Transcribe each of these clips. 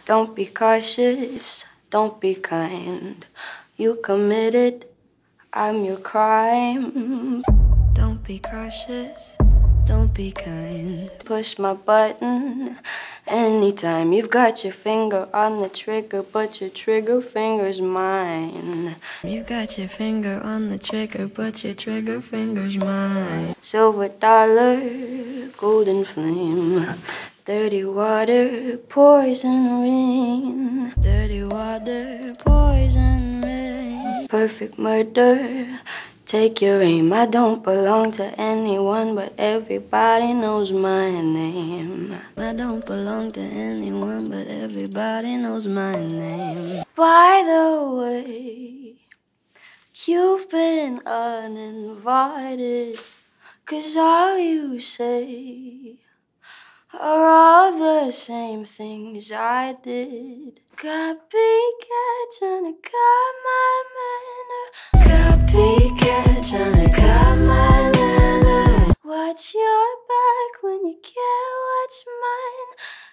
Don't be cautious, don't be kind. You committed, I'm your crime. Don't be cautious, don't be kind. Push my button anytime. You've got your finger on the trigger, but your trigger finger's mine. You've got your finger on the trigger, but your trigger finger's mine. Silver dollar, golden flame. Dirty water, poison rain. Dirty water, poison rain. Perfect murder, take your aim. I don't belong to anyone, but everybody knows my name. I don't belong to anyone, but everybody knows my name. By the way, you've been uninvited, 'cause all you say are all the same things I did. Copycat tryna cut my manner. Copycat tryna cut my manner. Watch your back when you can't watch mine.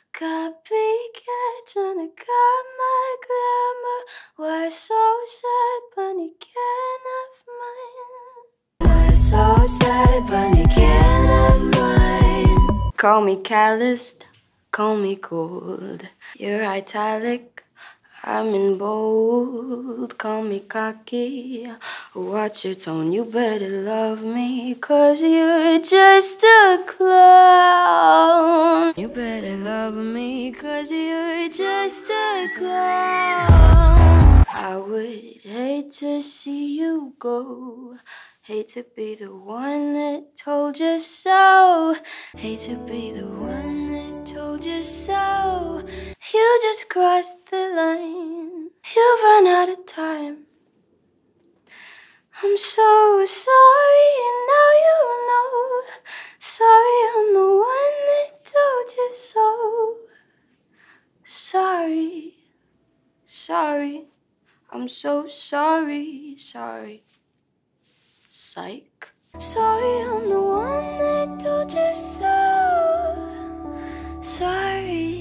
Copycat tryna cut my glamour. Why so sad when you can't have mine? Why so sad when you can't have mine? Call me calloused, call me cold. You're italic, I'm in bold. Call me cocky, watch your tone. You better love me, 'cause you're just a clown. You better love me, 'cause you're just a clown. I would hate to see you go. Hate to be the one that told you so. Hate to be the one that told you so. You just crossed the line. You've run out of time. I'm so sorry, and now you know. Sorry, I'm the one that told you so. Sorry, sorry. I'm so sorry, sorry. Psych. Sorry, I'm the one that told you so. Sorry.